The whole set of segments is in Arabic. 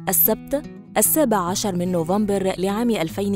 السبت 17 من نوفمبر لعام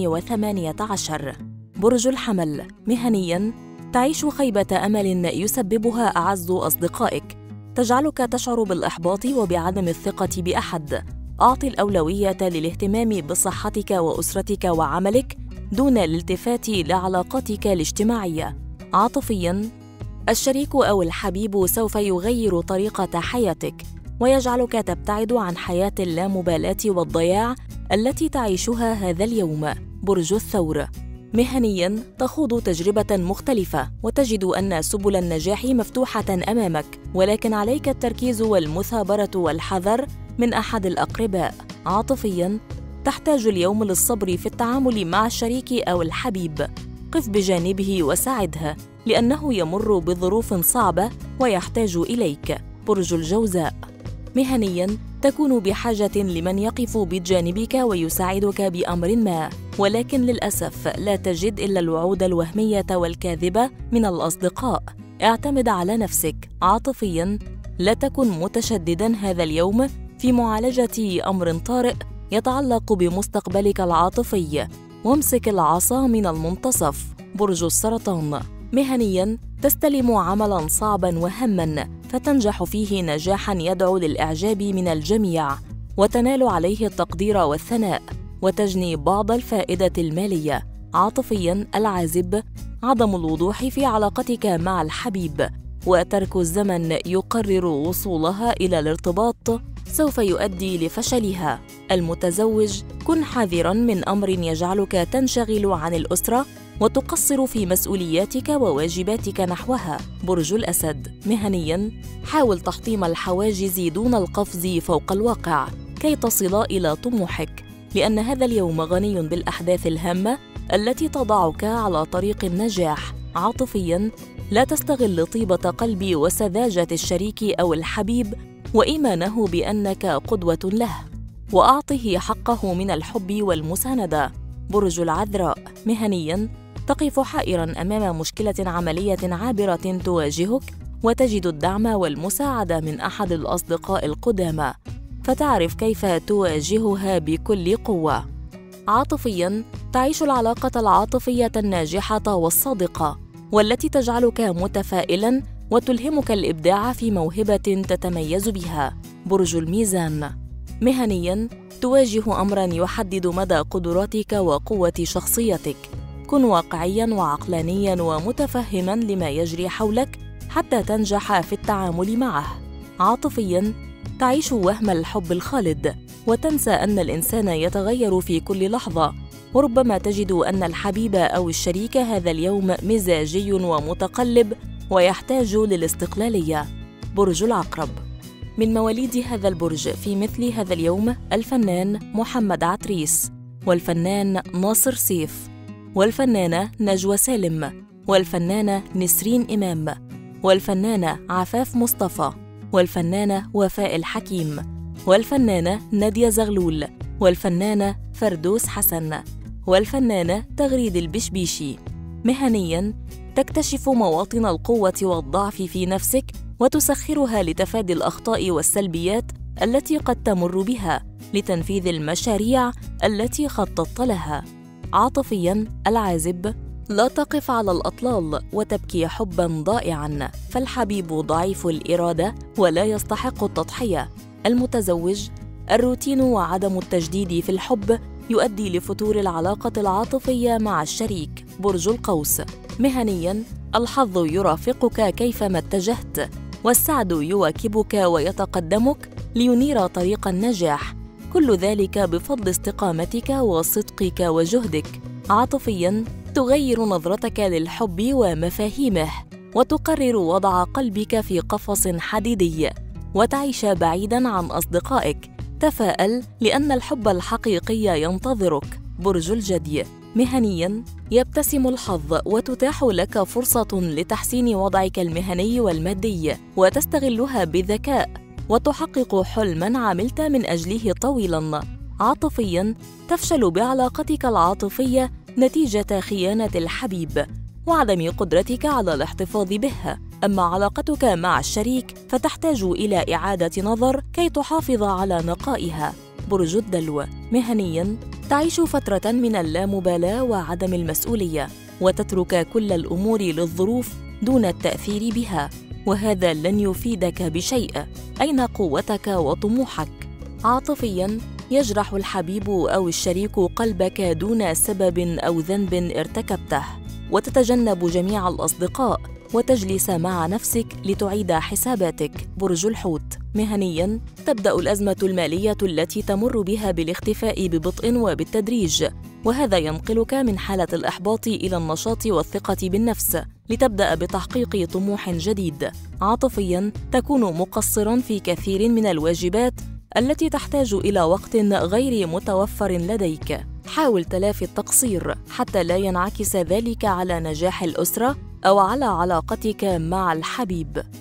2018. برج الحمل. مهنياً تعيش خيبة أمل يسببها أعز أصدقائك، تجعلك تشعر بالإحباط وبعدم الثقة بأحد. أعطِ الأولوية للاهتمام بصحتك وأسرتك وعملك دون الالتفات لعلاقاتك الاجتماعية. عاطفياً الشريك أو الحبيب سوف يغير طريقة حياتك ويجعلك تبتعد عن حياة اللامبالاة والضياع التي تعيشها هذا اليوم. برج الثور. مهنياً تخوض تجربة مختلفة وتجد أن سبل النجاح مفتوحة أمامك، ولكن عليك التركيز والمثابرة والحذر من أحد الأقرباء. عاطفياً تحتاج اليوم للصبر في التعامل مع الشريك أو الحبيب. قف بجانبه وساعده لأنه يمر بظروف صعبة ويحتاج إليك. برج الجوزاء. مهنياً تكون بحاجة لمن يقف بجانبك ويساعدك بأمر ما، ولكن للأسف لا تجد إلا الوعود الوهمية والكاذبة من الأصدقاء. اعتمد على نفسك. عاطفياً لا تكن متشدداً هذا اليوم في معالجة أمر طارئ يتعلق بمستقبلك العاطفي، وامسك العصا من المنتصف. برج السرطان. مهنياً تستلم عملاً صعباً وهماً فتنجح فيه نجاحاً يدعو للإعجاب من الجميع، وتنال عليه التقدير والثناء، وتجني بعض الفائدة المالية. عاطفياً العازب عدم الوضوح في علاقتك مع الحبيب وترك الزمن يقرر وصولها إلى الارتباط سوف يؤدي لفشلها. المتزوج كن حذراً من أمر يجعلك تنشغل عن الأسرة وتقصر في مسؤولياتك وواجباتك نحوها. برج الأسد. مهنياً حاول تحطيم الحواجز دون القفز فوق الواقع كي تصل إلى طموحك، لأن هذا اليوم غني بالأحداث الهامة التي تضعك على طريق النجاح. عاطفياً لا تستغل طيبة قلب وسذاجة الشريك أو الحبيب وإيمانه بأنك قدوة له، وأعطه حقه من الحب والمساندة. برج العذراء. مهنياً تقف حائراً أمام مشكلة عملية عابرة تواجهك وتجد الدعم والمساعدة من أحد الأصدقاء القدامى، فتعرف كيف تواجهها بكل قوة. عاطفياً تعيش العلاقة العاطفية الناجحة والصادقة والتي تجعلك متفائلاً وتلهمك الإبداع في موهبة تتميز بها. برج الميزان. مهنياً تواجه أمراً يحدد مدى قدراتك وقوة شخصيتك. كن واقعياً وعقلانياً ومتفهماً لما يجري حولك حتى تنجح في التعامل معه. عاطفياً تعيش وهم الحب الخالد وتنسى أن الإنسان يتغير في كل لحظة، وربما تجد أن الحبيب أو الشريك هذا اليوم مزاجي ومتقلب ويحتاج للاستقلالية. برج العقرب. من مواليد هذا البرج في مثل هذا اليوم الفنان محمد عتريس، والفنان ناصر سيف، والفنانة نجوى سالم، والفنانة نسرين إمام، والفنانة عفاف مصطفى، والفنانة وفاء الحكيم، والفنانة نادية زغلول، والفنانة فردوس حسن، والفنانة تغريد البشبيشي. مهنياً تكتشف مواطن القوة والضعف في نفسك وتسخرها لتفادي الأخطاء والسلبيات التي قد تمر بها لتنفيذ المشاريع التي خططت لها. عاطفياً العازب لا تقف على الأطلال وتبكي حباً ضائعاً، فالحبيب ضعيف الإرادة ولا يستحق التضحية. المتزوج الروتين وعدم التجديد في الحب يؤدي لفتور العلاقة العاطفية مع الشريك. برج القوس. مهنياً الحظ يرافقك كيفما اتجهت، والسعد يواكبك ويتقدمك لينير طريق النجاح، كل ذلك بفضل استقامتك وصدقك وجهدك. عاطفياً تغير نظرتك للحب ومفاهيمه وتقرر وضع قلبك في قفص حديدي وتعيش بعيداً عن أصدقائك. تفاءل لأن الحب الحقيقي ينتظرك. برج الجدي. مهنياً يبتسم الحظ وتتاح لك فرصة لتحسين وضعك المهني والمادي وتستغلها بذكاء وتحقق حلماً عملت من أجله طويلاً. عاطفياً تفشل بعلاقتك العاطفية نتيجة خيانة الحبيب وعدم قدرتك على الاحتفاظ به، أما علاقتك مع الشريك فتحتاج إلى إعادة نظر كي تحافظ على نقائها. برج الدلو. مهنياً، تعيش فترة من اللامبالاة وعدم المسؤولية، وتترك كل الأمور للظروف دون التأثير بها، وهذا لن يفيدك بشيء. أين قوتك وطموحك؟ عاطفياً، يجرح الحبيب أو الشريك قلبك دون سبب أو ذنب ارتكبته، وتتجنب جميع الأصدقاء وتجلس مع نفسك لتعيد حساباتك. برج الحوت. مهنياً، تبدأ الأزمة المالية التي تمر بها بالاختفاء ببطء وبالتدريج، وهذا ينقلك من حالة الإحباط إلى النشاط والثقة بالنفس لتبدأ بتحقيق طموح جديد. عاطفياً، تكون مقصراً في كثير من الواجبات التي تحتاج إلى وقت غير متوفر لديك. حاول تلافي التقصير حتى لا ينعكس ذلك على نجاح الأسرة أو على علاقتك مع الحبيب.